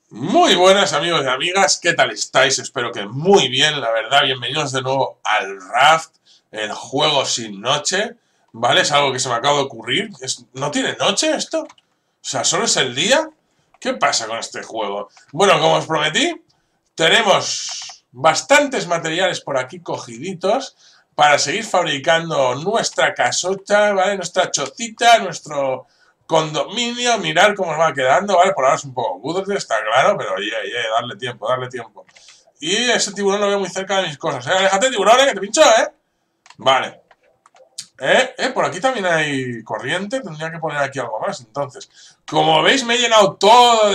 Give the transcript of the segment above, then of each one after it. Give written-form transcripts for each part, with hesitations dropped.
Muy buenas amigos y amigas, ¿qué tal estáis? Espero que muy bien, la verdad. Bienvenidos de nuevo al Raft, el juego sin noche, ¿vale? Es algo que se me acaba de ocurrir. ¿No tiene noche esto? O sea, ¿solo es el día? ¿Qué pasa con este juego? Bueno, como os prometí, tenemos bastantes materiales por aquí cogiditos para seguir fabricando nuestra casota, ¿vale? Nuestra chocita, nuestro condominio, mirar cómo nos va quedando, ¿vale? Por ahora es un poco cutre, está claro, pero oye, darle tiempo, darle tiempo. Y ese tiburón lo veo muy cerca de mis cosas, ¿eh? Aléjate, tiburón, que te pincho, ¿eh? Vale. Por aquí también hay corriente, tendría que poner aquí algo más, entonces. Como veis, me he llenado todo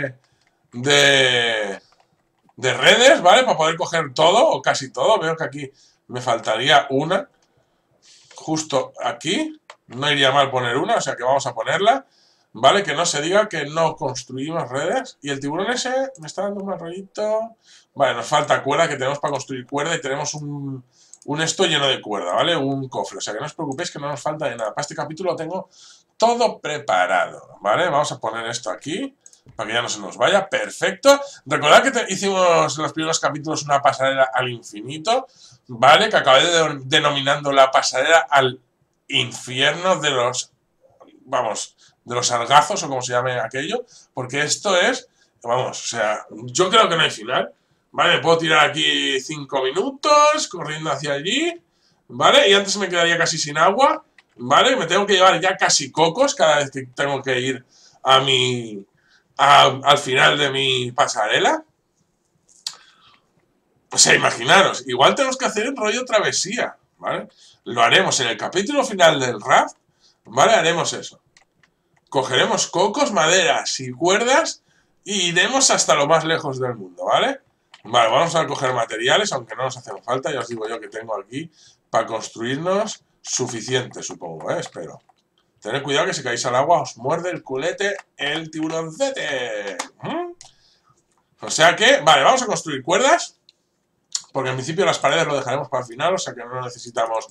de, de redes, ¿vale? Para poder coger todo, o casi todo. Veo que aquí me faltaría una, justo aquí. No iría mal poner una, o sea que vamos a ponerla. ¿Vale? Que no se diga que no construimos redes. Y el tiburón ese me está dando un mal rollito. Vale, nos falta cuerda, que tenemos para construir cuerda y tenemos un esto lleno de cuerda, ¿vale? Un cofre. O sea que no os preocupéis que no nos falta de nada. Para este capítulo lo tengo todo preparado, ¿vale? Vamos a poner esto aquí para que ya no se nos vaya. Perfecto. Recordad que hicimos en los primeros capítulos una pasarela al infinito, ¿vale? Que acabé denominando la pasarela al infierno de los... Vamos, de los sargazos o como se llame aquello, porque esto es, vamos, o sea, yo creo que no hay final, ¿vale? Me puedo tirar aquí 5 minutos corriendo hacia allí, ¿vale? Y antes me quedaría casi sin agua, ¿vale? Me tengo que llevar ya casi cocos cada vez que tengo que ir a al final de mi pasarela. O sea, imaginaros, igual tenemos que hacer un rollo travesía, ¿vale? Lo haremos en el capítulo final del raft, ¿vale? Haremos eso. Cogeremos cocos, maderas y cuerdas y iremos hasta lo más lejos del mundo, ¿vale? Vale, vamos a coger materiales, aunque no nos hacen falta, ya os digo yo que tengo aquí para construirnos suficiente, supongo, ¿eh? Espero. Tened cuidado que si caéis al agua os muerde el culete el tiburoncete. O sea que, vale, vamos a construir cuerdas, porque en principio las paredes lo dejaremos para el final, o sea que no necesitamos...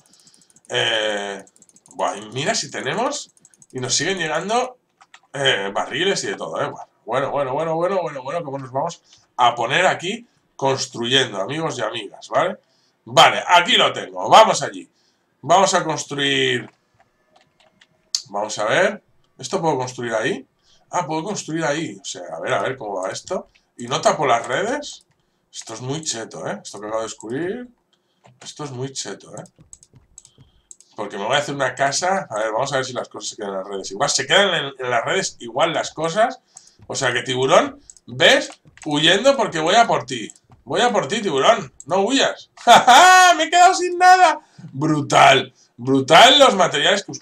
Bueno, mira si tenemos... Y nos siguen llegando barriles y de todo, ¿eh? Bueno, ¿cómo nos vamos a poner aquí construyendo, amigos y amigas, ¿vale? Vale, aquí lo tengo, vamos allí. Vamos a construir... Vamos a ver. ¿Esto puedo construir ahí? Ah, puedo construir ahí. O sea, a ver cómo va esto. ¿Y no tapo las redes? Esto es muy cheto, ¿eh? Esto que acabo de descubrir. Esto es muy cheto, ¿eh? Porque me voy a hacer una casa. A ver, vamos a ver si las cosas se quedan en las redes. Igual se quedan en las redes igual las cosas. O sea que, tiburón, ¿ves? Huyendo porque voy a por ti. Voy a por ti, tiburón. No huyas. ¡Ja, ja! ¡Me he quedado sin nada! Brutal. Brutal los materiales que...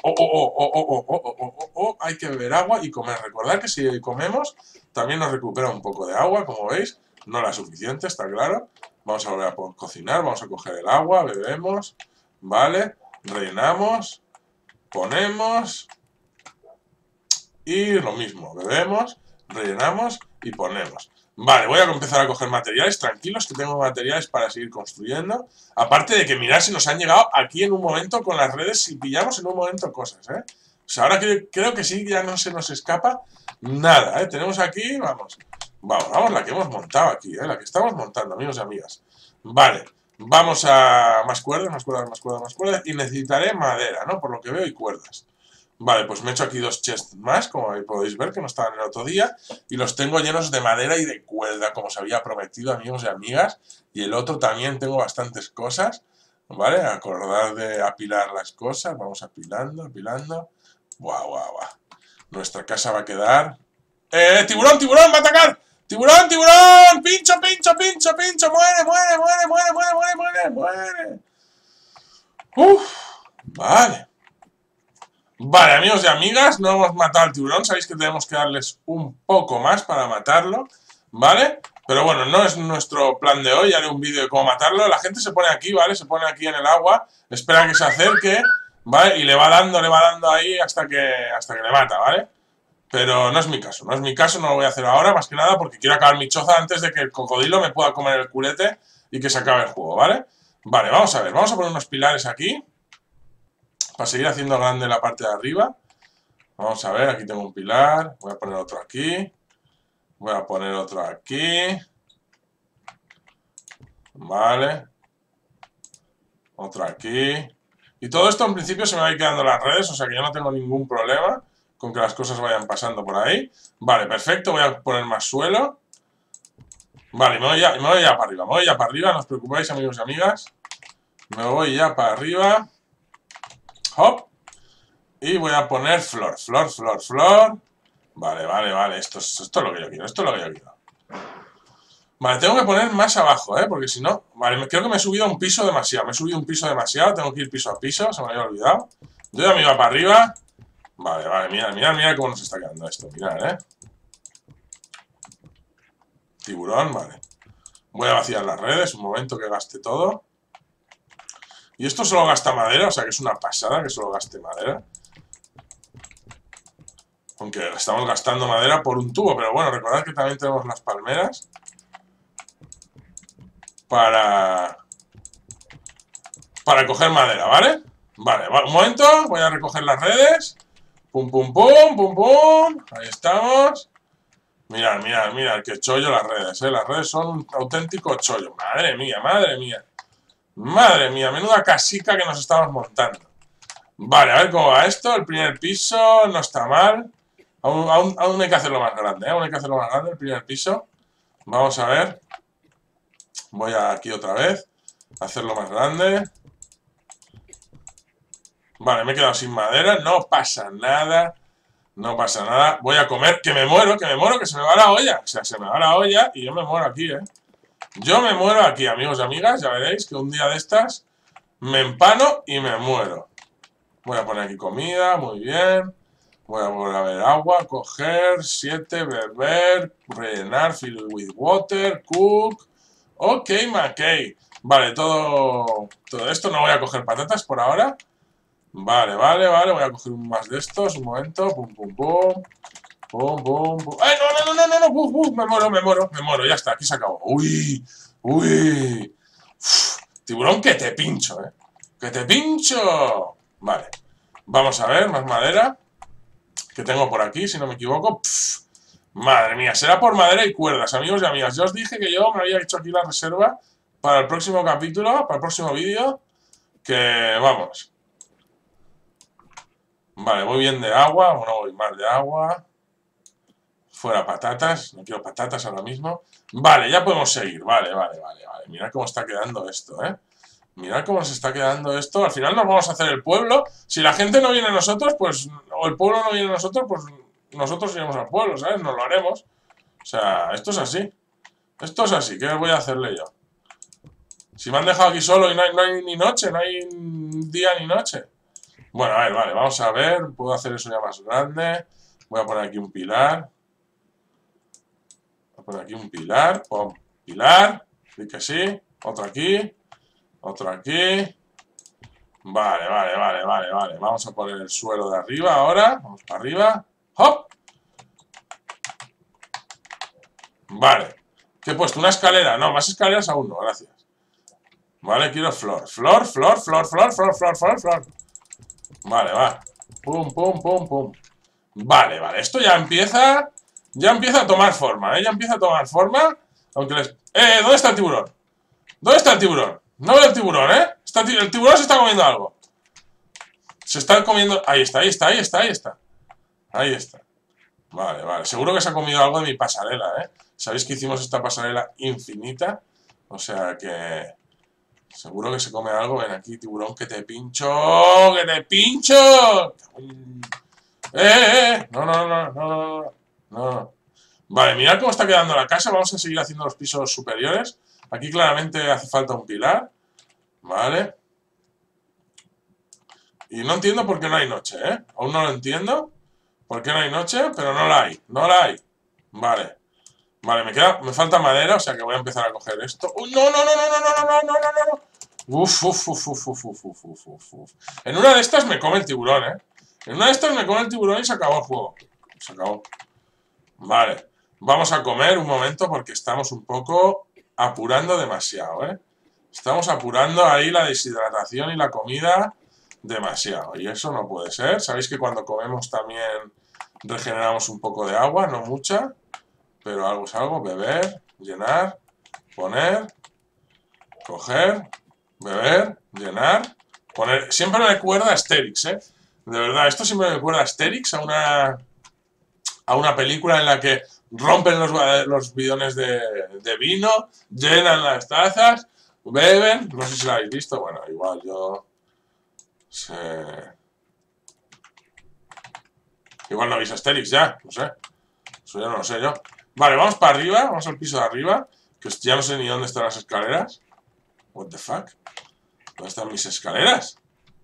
Hay que beber agua y comer. Recordad que si comemos, también nos recupera un poco de agua, como veis. No la suficiente, está claro. Vamos a volver a cocinar. Vamos a coger el agua, bebemos. ¿Vale? Rellenamos, ponemos y lo mismo, bebemos, rellenamos y ponemos. Vale, voy a empezar a coger materiales, tranquilos que tengo materiales para seguir construyendo. Aparte de que mirad si nos han llegado aquí en un momento con las redes, si pillamos en un momento cosas, ¿eh? O sea, ahora creo que sí, ya no se nos escapa nada, ¿eh? Tenemos aquí, vamos, la que hemos montado aquí, ¿eh? La que estamos montando, amigos y amigas. Vale. Vamos a más cuerdas, más cuerdas, más cuerdas, más cuerdas. Y necesitaré madera, ¿no? Por lo que veo, y cuerdas. Vale, pues me he hecho aquí 2 chests más, como podéis ver, que no estaban el otro día. Y los tengo llenos de madera y de cuerda, como os había prometido, amigos y amigas. Y el otro también tengo bastantes cosas. ¿Vale? Acordad de apilar las cosas. Vamos apilando, apilando. Buah, buah, buah. Nuestra casa va a quedar... ¡Tiburón, tiburón! ¡Va a atacar! ¡Tiburón, tiburón! ¡Pincho, pincho, pincho, pincho! ¡Muere, muere, muere, muere, muere, muere, muere, muere! ¡Uf! Vale. Vale, amigos y amigas, no hemos matado al tiburón. Sabéis que tenemos que darles un poco más para matarlo, ¿vale? Pero bueno, no es nuestro plan de hoy. Haré un vídeo de cómo matarlo. La gente se pone aquí, ¿vale? Se pone aquí en el agua, espera que se acerque, ¿vale? Y le va dando ahí hasta que le mata, ¿vale? Pero no es mi caso, no es mi caso, no lo voy a hacer ahora, más que nada porque quiero acabar mi choza antes de que el cocodrilo me pueda comer el culete y que se acabe el juego, ¿vale? Vale, vamos a ver, vamos a poner unos pilares aquí para seguir haciendo grande la parte de arriba. Vamos a ver, aquí tengo un pilar, voy a poner otro aquí. Voy a poner otro aquí. Vale. Otro aquí. Y todo esto en principio se me va a ir quedando en las redes, o sea que yo no tengo ningún problema con que las cosas vayan pasando por ahí. Vale, perfecto. Voy a poner más suelo. Vale, me voy ya para arriba. Me voy ya para arriba, no os preocupéis, amigos y amigas. Me voy ya para arriba. Hop. Y voy a poner flor, flor, flor, flor. Vale, vale, vale. Esto es lo que yo quiero. Esto es lo que yo quiero. Vale, tengo que poner más abajo, porque si no... Vale, creo que me he subido un piso demasiado. Me he subido un piso demasiado. Tengo que ir piso a piso. Se me había olvidado. Yo ya me iba para arriba. Vale, vale. Mirad, mirad, mirad cómo nos está quedando esto. Mirad, Tiburón, vale. Voy a vaciar las redes. Un momento que gaste todo. Y esto solo gasta madera. O sea que es una pasada que solo gaste madera. Aunque estamos gastando madera por un tubo. Pero bueno, recordad que también tenemos las palmeras. Para coger madera, ¿vale? Vale, un momento, voy a recoger las redes. Pum, pum, pum, pum, pum. Ahí estamos. Mirad, mirad, mirad, qué chollo las redes, ¿eh? Las redes son un auténtico chollo. Madre mía, madre mía. Madre mía, menuda casica que nos estamos montando. Vale, a ver cómo va esto. El primer piso no está mal. Aún hay que hacerlo más grande, ¿eh? Aún hay que hacerlo más grande el primer piso. Vamos a ver. Voy aquí otra vez a hacerlo más grande. Vale, me he quedado sin madera. No pasa nada. No pasa nada. Voy a comer. Que me muero, que se me va la olla. O sea, se me va la olla y yo me muero aquí, Yo me muero aquí, amigos y amigas. Ya veréis que un día de estas me empano y me muero. Voy a poner aquí comida. Muy bien. Voy a volver a ver agua. Coger. 7. Beber. Rellenar. Fill with water. Cook. Ok, McKay. Vale, todo esto. No voy a coger patatas por ahora. Vale, vale, vale. Voy a coger más de estos. Un momento. Pum, pum, pum. Pum, pum, pum. ¡Ay, no, no, no, no, no! ¡Buf, buf! Me muero, me muero, me muero. Ya está, aquí se acabó. ¡Uy! ¡Uy! Uf, tiburón, que te pincho, ¡Que te pincho! Vale. Vamos a ver, más madera. Que tengo por aquí, si no me equivoco. Pff, madre mía, será por madera y cuerdas, amigos y amigas. Ya os dije que yo me había hecho aquí la reserva para el próximo capítulo, para el próximo vídeo. Que vamos. Vale, voy bien de agua, no voy mal de agua. Fuera patatas, no quiero patatas ahora mismo. Vale, ya podemos seguir, vale, vale, vale, vale. Mirad cómo está quedando esto, Mirad cómo se está quedando esto. Al final nos vamos a hacer el pueblo. Si la gente no viene a nosotros, pues... O el pueblo no viene a nosotros, pues nosotros iremos al pueblo, ¿sabes? Nos lo haremos. O sea, esto es así. Esto es así. ¿Qué voy a hacerle yo? Si me han dejado aquí solo y no hay ni noche, no hay día ni noche. Bueno, a ver, vale, vamos a ver. Puedo hacer eso ya más grande. Voy a poner aquí un pilar. Voy a poner aquí un pilar. Pon pilar. Sí que sí. Otro aquí. Otro aquí. Vale, vale, vale, vale, vale. Vamos a poner el suelo de arriba ahora. Vamos para arriba. ¡Hop! Vale. ¿Qué he puesto? ¿Una escalera? No, más escaleras aún no, gracias. Vale, quiero flor. Flor, flor, flor, flor, flor, flor, flor, flor. Vale, va. Pum, pum, pum, pum. Vale, vale. Esto ya empieza... Ya empieza a tomar forma, Ya empieza a tomar forma. Aunque les... ¿dónde está el tiburón? ¿Dónde está el tiburón? No veo el tiburón, el tiburón se está comiendo algo. Se está comiendo... Ahí está, ahí está, ahí está, ahí está. Ahí está. Vale, vale. Seguro que se ha comido algo de mi pasarela, Sabéis que hicimos esta pasarela infinita. O sea que... Seguro que se come algo. Ven aquí, tiburón, que te pincho. ¡Que te pincho! No, no, no, no, no, no. Vale, mirad cómo está quedando la casa. Vamos a seguir haciendo los pisos superiores. Aquí claramente hace falta un pilar. Vale. Y no entiendo por qué no hay noche, Aún no lo entiendo. ¿Por qué no hay noche? Pero no la hay. No la hay. Vale. Vale, me falta madera, o sea que voy a empezar a coger esto. ¡Uy, no, no, no, no, no, no, no, no, no, no! Uf, uf, uf, uf, uf, uf, uf, uf, uf. En una de estas me come el tiburón, En una de estas me come el tiburón y se acabó el juego. Se acabó. Vale. Vamos a comer un momento porque estamos un poco apurando demasiado, Estamos apurando ahí la deshidratación y la comida demasiado. Y eso no puede ser. Sabéis que cuando comemos también regeneramos un poco de agua, no mucha. pero algo es algo. Beber, llenar, poner, coger, beber, llenar, poner. Siempre me recuerda a Asterix, ¿eh? De verdad, esto siempre me recuerda a Asterix, a una película en la que rompen los bidones de vino, llenan las tazas, beben. No sé si lo habéis visto. Bueno, igual yo... Igual no veis Asterix ya, no sé. Eso ya no lo sé yo. Vale, vamos para arriba, vamos al piso de arriba. Que ya no sé ni dónde están las escaleras. What the fuck? ¿Dónde están mis escaleras?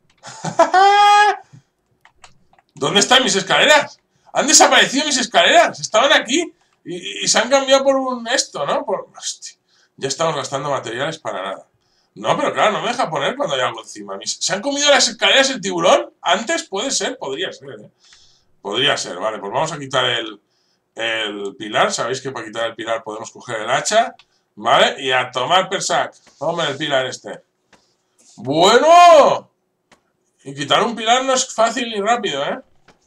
¿Dónde están mis escaleras? Han desaparecido mis escaleras. Estaban aquí y se han cambiado por un esto, ¿no? Hostia, ya estamos gastando materiales para nada. No, pero claro, no me deja poner cuando hay algo encima. ¿Se han comido las escaleras el tiburón? Antes puede ser, podría ser, ¿eh? Podría ser, vale, pues vamos a quitar el pilar. Sabéis que para quitar el pilar podemos coger el hacha, ¿vale? Y a tomar per sac. Toma el pilar este. ¡Bueno! Y quitar un pilar no es fácil ni rápido, ¿eh?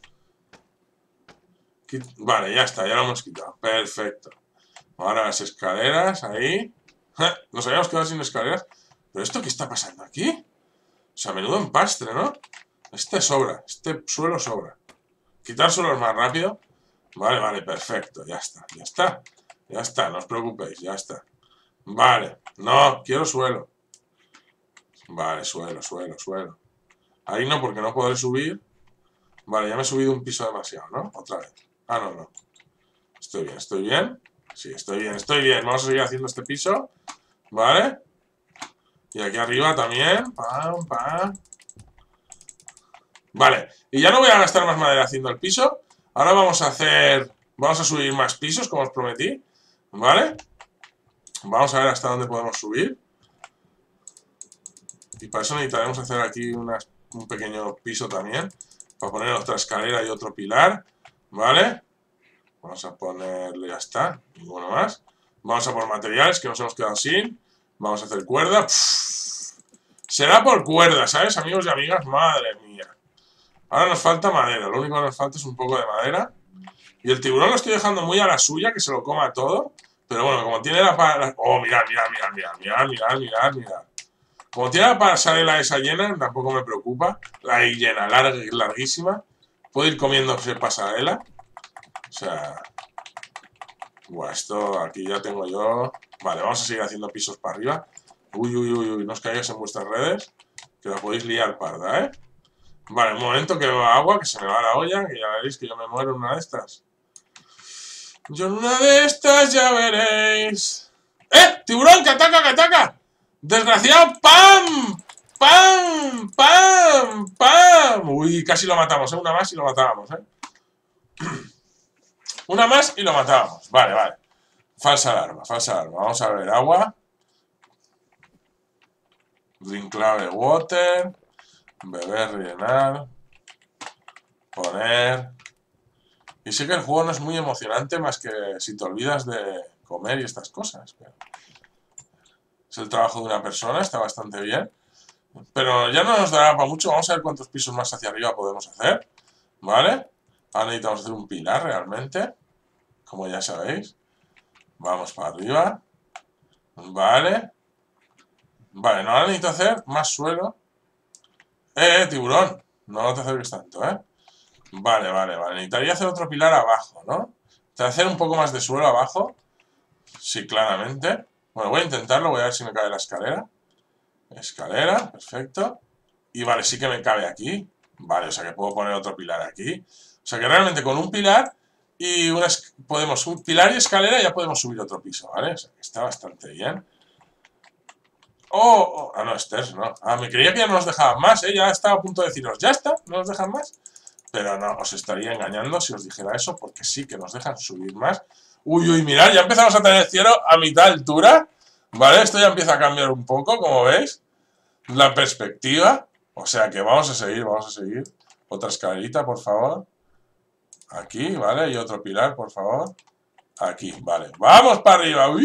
Vale, ya está, ya lo hemos quitado. Perfecto. Ahora las escaleras, ahí. Nos habíamos quedado sin escaleras. ¿Pero esto qué está pasando aquí? O sea, menudo empastre, ¿no? Este sobra, este suelo sobra. Quitar suelos más rápido. Vale, vale, perfecto, ya está, ya está. Ya está, no os preocupéis, ya está. Vale, no, quiero suelo. Vale, suelo, suelo, suelo. Ahí no, porque no podré subir. Vale, ya me he subido un piso demasiado, ¿no? Otra vez. Ah, no, no. Estoy bien, estoy bien. Sí, estoy bien, estoy bien. Vamos a seguir haciendo este piso. Vale. Y aquí arriba también. Pam, pam. Vale. Y ya no voy a gastar más madera haciendo el piso. Ahora vamos a hacer... Vamos a subir más pisos, como os prometí. ¿Vale? Vamos a ver hasta dónde podemos subir. Y para eso necesitaremos hacer aquí un pequeño piso también. Para poner otra escalera y otro pilar. ¿Vale? Vamos a ponerle, ya está. Ninguno más. Vamos a por materiales, que nos hemos quedado sin. Vamos a hacer cuerda. Será por cuerda, ¿sabes, amigos y amigas? Madre mía. Ahora nos falta madera. Lo único que nos falta es un poco de madera. Y el tiburón lo estoy dejando muy a la suya, que se lo coma todo. Pero bueno, como tiene la... Oh, mirad, mirad, mirad, mirad, mirad, mirad, mirad, mirad. Como tiene la pasarela esa llena, tampoco me preocupa. La llena, larguísima. Puedo ir comiéndose pasarela. O sea... Buah, esto aquí ya tengo yo... Vale, vamos a seguir haciendo pisos para arriba. Uy, uy, uy, uy, no os caigáis en vuestras redes, que la podéis liar parda, ¿eh? Vale, un momento que beba agua, que se me va la olla, que ya veréis que yo me muero en una de estas. Yo en una de estas ya veréis... ¡Eh! ¡Tiburón, que ataca, que ataca! ¡Desgraciado! ¡Pam! ¡Pam! ¡Pam! ¡Pam! Uy, casi lo matamos, ¿eh? Una más y lo matábamos, ¿eh? Una más y lo matábamos. Vale, vale. Falsa alarma, falsa alarma. Vamos a ver, agua. Drink clave water. Beber, rellenar. Poner. Y sé que el juego no es muy emocionante más que si te olvidas de comer y estas cosas. Es el trabajo de una persona, está bastante bien. Pero ya no nos dará para mucho. Vamos a ver cuántos pisos más hacia arriba podemos hacer. ¿Vale? Ahora necesitamos hacer un pilar realmente. Como ya sabéis. Vamos para arriba. Vale. Vale, no, ahora necesito hacer más suelo. Tiburón. No te acerques tanto, ¿eh? Vale, vale, vale. Necesitaría hacer otro pilar abajo, ¿no? ¿Te hacer un poco más de suelo abajo? Sí, claramente. Bueno, voy a intentarlo. Voy a ver si me cabe la escalera. Escalera, perfecto. Y vale, sí que me cabe aquí. Vale, o sea que puedo poner otro pilar aquí. O sea que realmente con un pilar y un pilar y escalera ya podemos subir otro piso, ¿vale? O sea que está bastante bien. Oh, ah, no, stairs, no. Ah, me creía que ya no nos dejaban más, ¿eh? Ya estaba a punto de deciros, ya está, no nos dejan más. Pero no, os estaría engañando si os dijera eso, porque sí que nos dejan subir más. Uy, uy, mirad, ya empezamos a tener cielo a mitad altura. ¿Vale? Esto ya empieza a cambiar un poco, como veis. La perspectiva. O sea que vamos a seguir, vamos a seguir. Otra escalerita, por favor. Aquí, ¿vale? Y otro pilar, por favor. Aquí, vale. ¡Vamos para arriba! ¡Uy!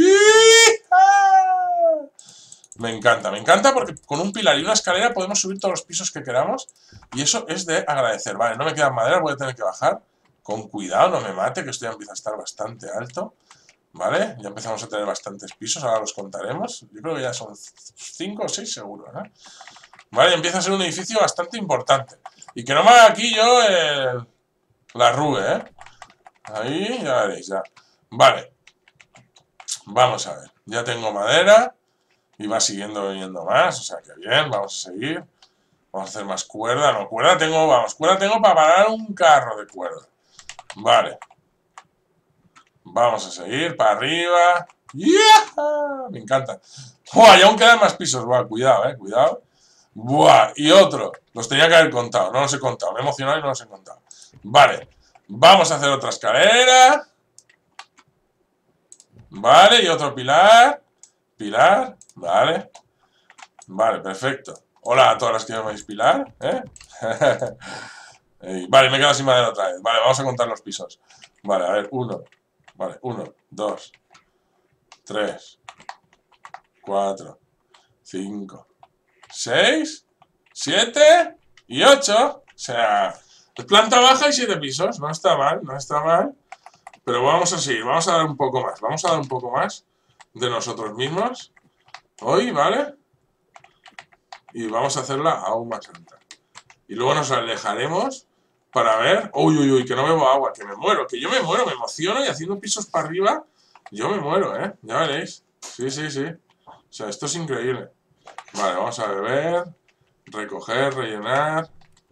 Me encanta porque con un pilar y una escalera podemos subir todos los pisos que queramos. Y eso es de agradecer. Vale, no me queda madera, voy a tener que bajar. Con cuidado, no me mate, que esto ya empieza a estar bastante alto. ¿Vale? Ya empezamos a tener bastantes pisos, ahora los contaremos. Yo creo que ya son 5 o 6 seguros, ¿eh? Vale, empieza a ser un edificio bastante importante. Y que no me haga aquí yo la rue, ¿eh? Ahí, ya veréis, ya. Vale. Vamos a ver. Ya tengo madera. Y va siguiendo viniendo más. O sea que bien, vamos a seguir. Vamos a hacer más cuerda. No, cuerda tengo, vamos. Cuerda tengo para parar un carro de cuerda. Vale. Vamos a seguir para arriba. ¡Yeah! Me encanta. ¡Buah! Y aún quedan más pisos. Buah, cuidado, cuidado. ¡Buah! Y otro. Los tenía que haber contado. No los he contado. Me he emocionado y no los he contado. Vale. Vamos a hacer otra escalera. Vale. Y otro pilar. Pilar. Vale. Vale, perfecto. Hola a todas las que me vais pilar. Vale, me he quedado sin madera otra vez. Vale, vamos a contar los pisos. Vale, a ver, 1. Vale, 1, 2, 3, 4, 5, 6, 7 y 8. O sea, planta baja y 7 pisos. No está mal, no está mal. Pero vamos a seguir, vamos a dar un poco más. Vamos a dar un poco más de nosotros mismos. Hoy, ¿vale? Y vamos a hacerla aún más alta. Y luego nos alejaremos para ver... Uy, uy, uy, que no bebo agua, que me muero. Que yo me muero, me emociono y haciendo pisos para arriba, yo me muero, ¿eh? Ya veréis. Sí, sí, sí. O sea, esto es increíble. Vale, vamos a beber, recoger, rellenar,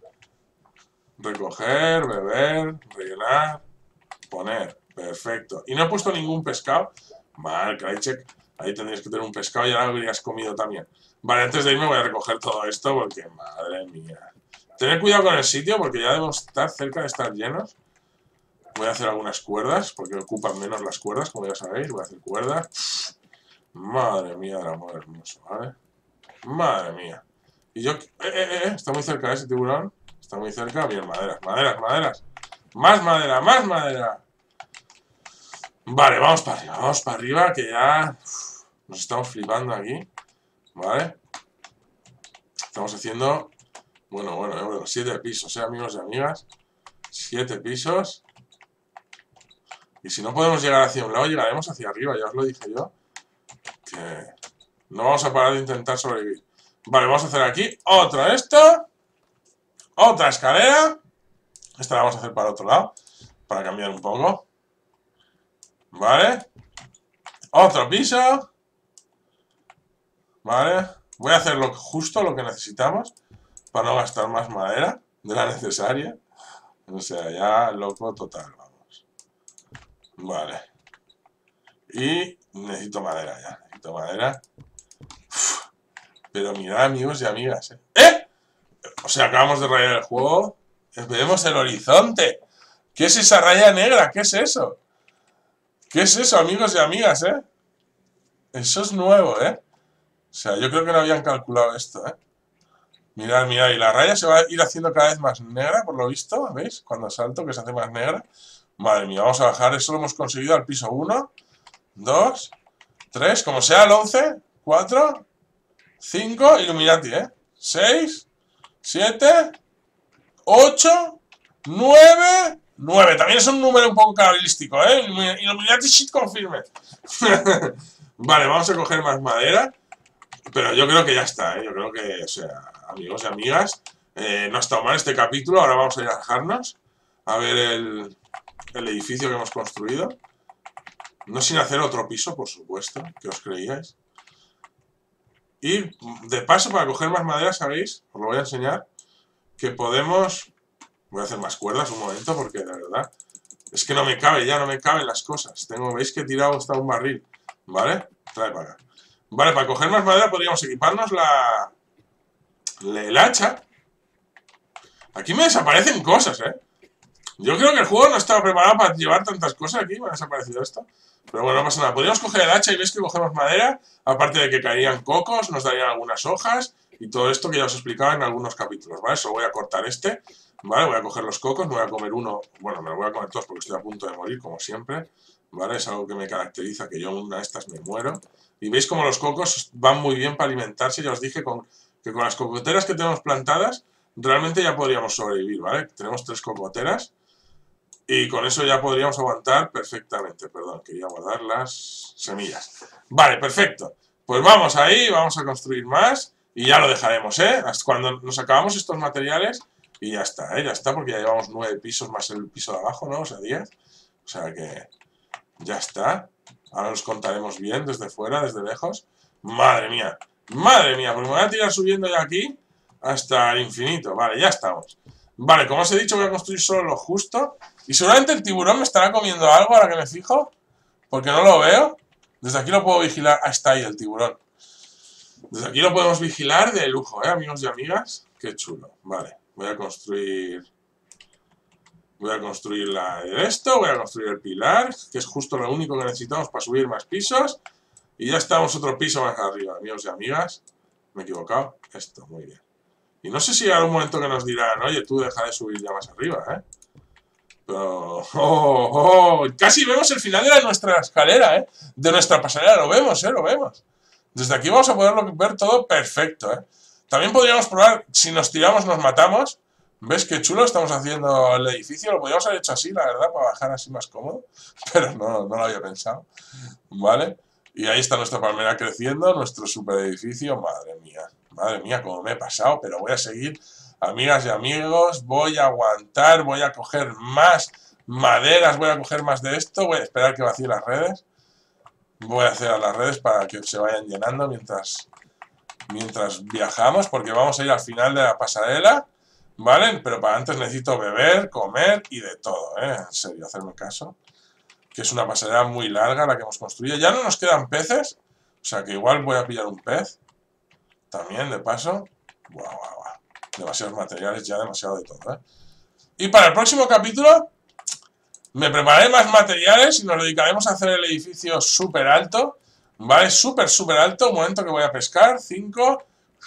recoger, beber, rellenar, poner. Perfecto. Y no he puesto ningún pescado. Vale, Krajicek. Ahí tendrías que tener un pescado y ahora lo habrías comido también. Vale, antes de irme voy a recoger todo esto porque, madre mía. Tened cuidado con el sitio porque ya debemos estar cerca de estar llenos. Voy a hacer algunas cuerdas porque ocupan menos las cuerdas, como ya sabéis. Voy a hacer cuerdas. Madre mía del amor hermoso, ¿vale? Madre mía. Y yo... está muy cerca ese tiburón. Está muy cerca. Bien, maderas, maderas, maderas. Más madera, más madera. Vale, vamos para arriba, que ya nos estamos flipando aquí, ¿vale? Estamos haciendo, bueno, 7 pisos, amigos y amigas, 7 pisos. Y si no podemos llegar hacia un lado, llegaremos hacia arriba, ya os lo dije yo, que no vamos a parar de intentar sobrevivir. Vale, vamos a hacer aquí otro esto, otra escalera, esta la vamos a hacer para otro lado, para cambiar un poco. Vale. Otro piso. Vale. Voy a hacer justo lo que necesitamos para no gastar más madera de la necesaria. O sea, ya loco total, vamos. Vale. Y necesito madera ya. Necesito madera. Uf. Pero mirad, amigos y amigas, ¿eh? O sea, acabamos de rayar el juego. Vemos el horizonte. ¿Qué es esa raya negra? ¿Qué es eso? ¿Qué es eso, amigos y amigas, Eso es nuevo, O sea, yo creo que no habían calculado esto, Mirad, mirad, y la raya se va a ir haciendo cada vez más negra, por lo visto, ¿veis? Cuando salto, que se hace más negra. Madre mía, vamos a bajar, eso lo hemos conseguido al piso 1, 2, 3, como sea el 11, 4, 5, Illuminati, 6, 7, 8, 9... 9, también es un número un poco cabalístico, Illuminati shit confirme. Vale, vamos a coger más madera. Pero yo creo que ya está, Yo creo que, o sea, amigos y amigas, no ha estado mal este capítulo. Ahora vamos a ir a dejarnos a ver el edificio que hemos construido. No sin hacer otro piso, por supuesto, que os creíais. Y de paso, para coger más madera, ¿sabéis? Os lo voy a enseñar. Que podemos... Voy a hacer más cuerdas un momento porque de verdad es que no me cabe ya, no me caben las cosas. Veis que he tirado hasta un barril, ¿vale? Trae para acá. Vale, para coger más madera podríamos equiparnos el hacha. Aquí me desaparecen cosas, Yo creo que el juego no estaba preparado para llevar tantas cosas aquí, me ha desaparecido esto. Pero bueno, no pasa nada. Podríamos coger el hacha y veis que cogemos madera, aparte de que caerían cocos, nos darían algunas hojas y todo esto que ya os explicaba en algunos capítulos, ¿vale? Solo voy a cortar este. Vale, voy a coger los cocos, me voy a comer uno, bueno, me lo voy a comer todos porque estoy a punto de morir, como siempre, ¿vale? Es algo que me caracteriza, que yo una de estas me muero. Y veis como los cocos van muy bien para alimentarse, ya os dije que con las cocoteras que tenemos plantadas, realmente ya podríamos sobrevivir, ¿vale? Tenemos 3 cocoteras Y con eso ya podríamos aguantar perfectamente. Perdón, quería guardar las semillas. Vale, perfecto. Pues vamos ahí, vamos a construir más. Y ya lo dejaremos, ¿eh? Hasta cuando nos acabamos estos materiales. Y ya está, ¿eh? Ya está, porque ya llevamos 9 pisos más el piso de abajo, ¿no? O sea, 10. O sea que ya está. Ahora los contaremos bien desde fuera, desde lejos. Madre mía, porque me voy a tirar subiendo ya aquí hasta el infinito. Vale, ya estamos. Vale, como os he dicho, voy a construir solo lo justo. Y seguramente el tiburón me estará comiendo algo ahora que me fijo. Porque no lo veo. Desde aquí lo puedo vigilar. Ah, está ahí el tiburón. Desde aquí lo podemos vigilar de lujo, amigos y amigas. Qué chulo. Vale, voy a construir esto, voy a construir el pilar, que es justo lo único que necesitamos para subir más pisos. Y ya estamos otro piso más arriba, amigos y amigas. Me he equivocado. Esto, muy bien. Y no sé si hay algún momento que nos dirán, oye, tú deja de subir ya más arriba, Pero... casi vemos el final de nuestra escalera, de nuestra pasarela, lo vemos, lo vemos. Desde aquí vamos a poderlo ver todo perfecto, También podríamos probar, si nos tiramos nos matamos. ¿Ves qué chulo estamos haciendo el edificio? Lo podríamos haber hecho así, la verdad, para bajar así más cómodo. Pero no lo había pensado. ¿Vale? Y ahí está nuestra palmera creciendo, nuestro super edificio. Madre mía, cómo me he pasado. Pero voy a seguir, amigas y amigos. Voy a aguantar, voy a coger más maderas, voy a coger más de esto. Voy a esperar que vacíe las redes. Voy a hacer a las redes para que se vayan llenando mientras viajamos, porque vamos a ir al final de la pasarela. ¿Vale? Pero para antes necesito beber, comer y de todo, En serio, hacerme caso. Que es una pasarela muy larga la que hemos construido. Ya no nos quedan peces. O sea que igual voy a pillar un pez. También, de paso. Guau. Demasiados materiales ya, demasiado de todo, Y para el próximo capítulo me prepararé más materiales y nos dedicaremos a hacer el edificio súper alto. ¿Vale? Súper alto. Un momento que voy a pescar. 5...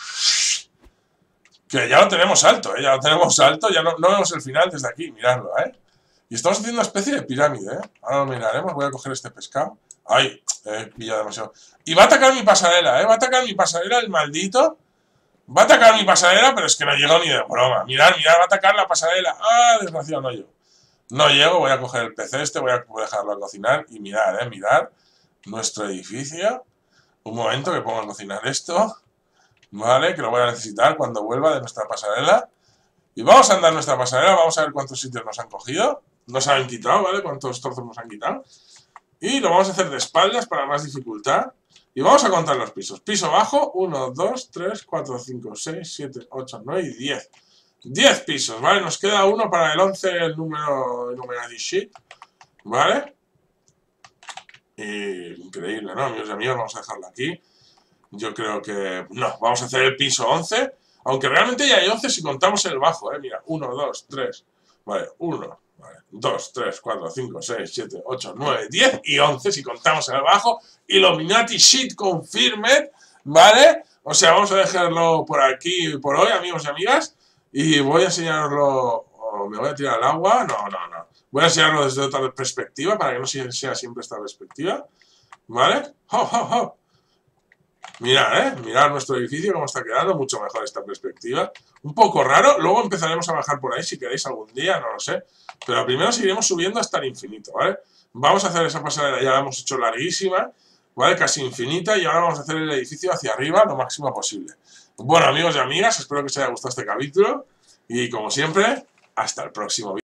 Que ya lo tenemos alto, ya lo tenemos alto, ya no vemos el final desde aquí, miradlo, Y estamos haciendo una especie de pirámide, Ahora lo miraremos, voy a coger este pescado. Ay, he pillado demasiado. Y va a atacar mi pasarela, va a atacar mi pasarela el maldito. Va a atacar mi pasarela, pero es que no llego ni de broma. Mirad, va a atacar la pasarela. Ah, desgraciado, no llego. No llego, voy a coger el pez este, voy a dejarlo a cocinar y mirad nuestro edificio. Un momento que pongo a cocinar esto. ¿Vale? Que lo voy a necesitar cuando vuelva de nuestra pasarela. Y vamos a andar nuestra pasarela, vamos a ver cuántos sitios nos han cogido. Nos han quitado, ¿vale? Cuántos trozos nos han quitado. Y lo vamos a hacer de espaldas para más dificultad. Y vamos a contar los pisos. Piso bajo, 1, 2, 3, 4, 5, 6, 7, 8, 9 y 10. 10 pisos, ¿vale? Nos queda uno para el 11, el número de sheet. ¿Vale? Y increíble, ¿no? Amigos y amigos, vamos a dejarlo aquí. Yo creo que... No, vamos a hacer el piso 11. Aunque realmente ya hay 11 si contamos el bajo, Mira, 1, 2, 3. Vale, 1, vale, 2, 3, 4, 5, 6, 7, 8, 9, 10 y 11 si contamos el bajo. Illuminati Sheet Confirmed, ¿vale? O sea, vamos a dejarlo por aquí por hoy, amigos y amigas. Y voy a enseñarlo... ¿Me voy a tirar al agua? No. Voy a enseñarlo desde otra perspectiva para que no sea siempre esta perspectiva. ¿Vale? ¡Ho! Mirad nuestro edificio, cómo está quedando, mucho mejor esta perspectiva. Un poco raro, luego empezaremos a bajar por ahí si queréis algún día, no lo sé. Pero primero seguiremos subiendo hasta el infinito, ¿vale? Vamos a hacer esa pasarela, ya la hemos hecho larguísima, ¿vale? Casi infinita, y ahora vamos a hacer el edificio hacia arriba lo máximo posible. Bueno, amigos y amigas, espero que os haya gustado este capítulo, y como siempre, hasta el próximo vídeo.